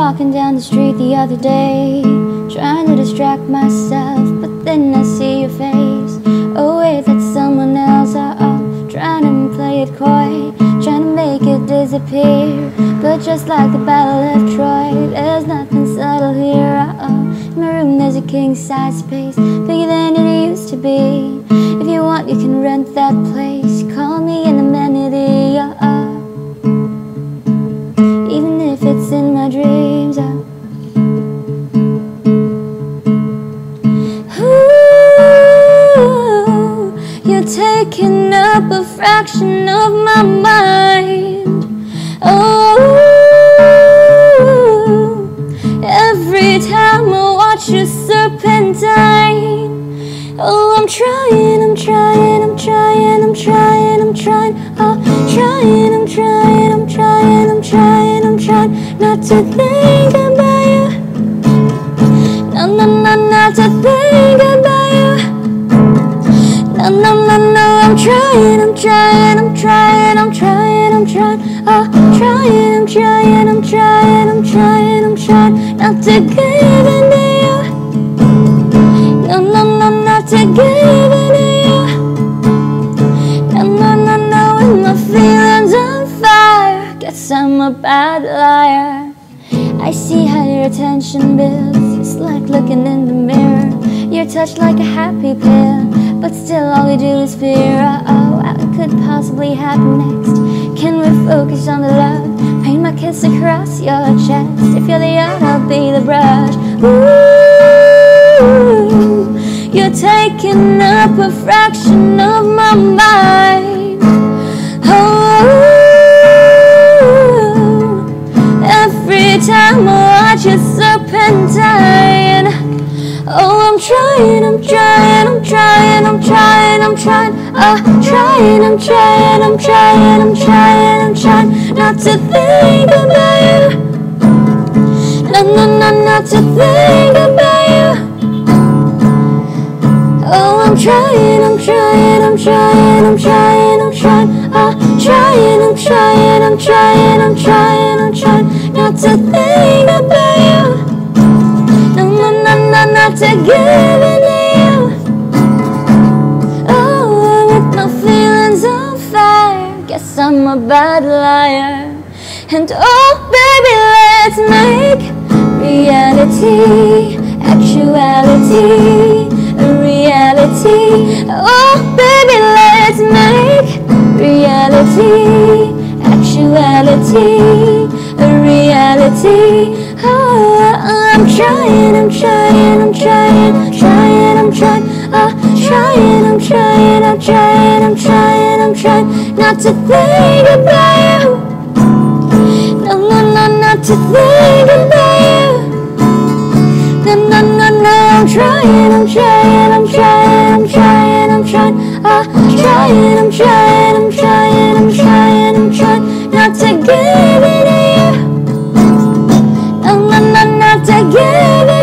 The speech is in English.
walking down the street the other day, trying to distract myself, but then I see your face. Oh wait, that's someone else. Trying to play it coy, trying to make it disappear. But just like the Battle of Troy, there's nothing subtle here. In my room there's a king-size space, bigger than it used to be. If you want, you can rent that place. Call me an amenity, even if it's in my dreams. Ooh, you're taking up a fraction of my mind. Oh, every time I watch you serpentine. Oh, I'm trying, I'm trying, I'm trying, I'm trying, I'm trying. Oh, trying, I'm trying, I'm trying, I'm trying, I'm trying not to think about you. No, no, no, not to think about you. No, no, no, no, I'm trying, I'm trying, I'm trying, I'm trying, I'm trying. Oh, trying, I'm trying, I'm trying, I'm trying, I'm trying not to give in to you. No, no, no, not to give in to you. No, no, no, no, when my feelings on fire. Guess I'm a bad liar. I see how your attention builds. It's like looking in the mirror. You're touched like a happy pill, but still all we do is fear. Oh, what could possibly happen next? Can we focus on the love? Paint my kiss across your chest. If you're the art, I'll be the brush. Ooh, you're taking up a fraction of my mind. Oh, every time I watch you serpentine. Oh, I'm trying, I'm trying, I'm trying, I'm trying, I'm trying. Trying, I'm trying, I'm trying, I'm trying, I'm trying not to think about you. No, no, no, not to think about you. Oh, I'm trying, I'm trying, I'm trying, I'm trying, I'm trying. Trying, I'm trying, I'm trying, I'm trying, I'm trying not to think about you. No, no, no, no, not to give in to you. Oh, with my feelings on fire, guess I'm a bad liar. And oh, baby, let's make reality, actuality, a reality. Oh, baby, let's make reality, actuality, a reality. Oh, I'm trying, I'm trying, I'm trying, trying, I'm trying. Trying, I'm trying, I'm trying, I'm trying, I'm trying not to think about you. No, no, no, not to think about you. No, no, no, no, I'm trying, I'm trying, I'm trying, I'm trying, I'm trying. Trying, I'm trying, I'm trying, I'm trying, I'm trying not to give in to you. No, no, no, not to give in.